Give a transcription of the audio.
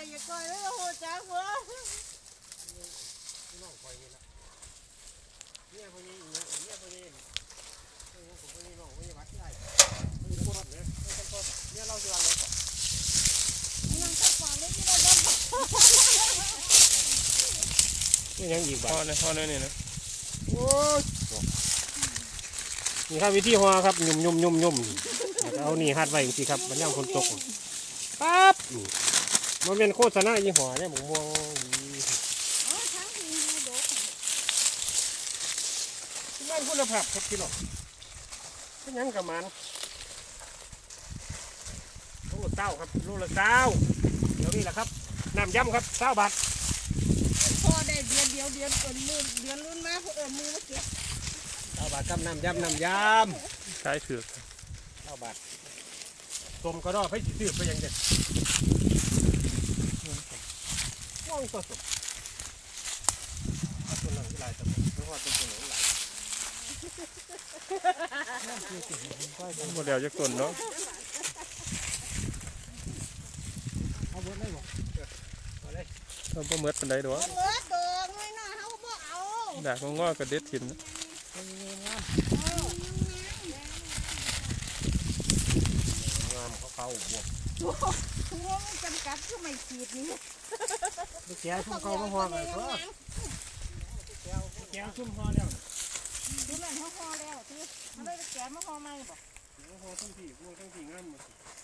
อย่าก้อยแล้วโหจ้าหัวน้องคอยนี่ละเนี่ยพอนี้เนี่ยพอนี้ผมพอนี้น้องพอนี้วัดได้มีคนรถเนี่ยไม่ต้องต้นเนี่ยเราจะวางรถยังขับฝั่งได้ที่เราต้องนี่ยังอีกบ้างพ่อเนี่ยนะโอ้ยนี่ครับวิธีห่อครับยุ่มเอานี่หัดไว้จริงๆครับมันย่ำฝนตกปั๊บมันเป็นโฆษณายี่ห้อเนี่ยผมมองบ้านคุณภาพครับพี่น้องเป็นยังกับมันโอ้เต้าครับลูกละเต้าเดี๋ยวนี้แหละครับน้ำยำครับ20 บาทพอได้เดือนเดือนรุ่นมาพอมือมาเก็บ 20 บาทครับน้ำยใช้ถือ 20 บาทต้มก็รอให้ซื้อไปยังเด็ดว่องตัวสดตัวหลังที่ลายตัวเพราะว่าตัวหลังลายโมเดลจะกลนเนาะเอาบนได้บ่เอาเลยเราบ่เมื่อเป็นไรหรอเมื่อดอกไม่น่าเขาบ่เอาด่างงอกระเด็ดถิ่นงามเขาบวกหัวมันจำกัดก็ไม่ขีดนี่ลูกแก้วชุ่มเขามาห่อเลยก็แก้วชุ่มห่อแล้วดูแลเขาห่อแล้วที่เขาได้แกะมาห่อไหมบ่ห่อทั้งที่งามหมด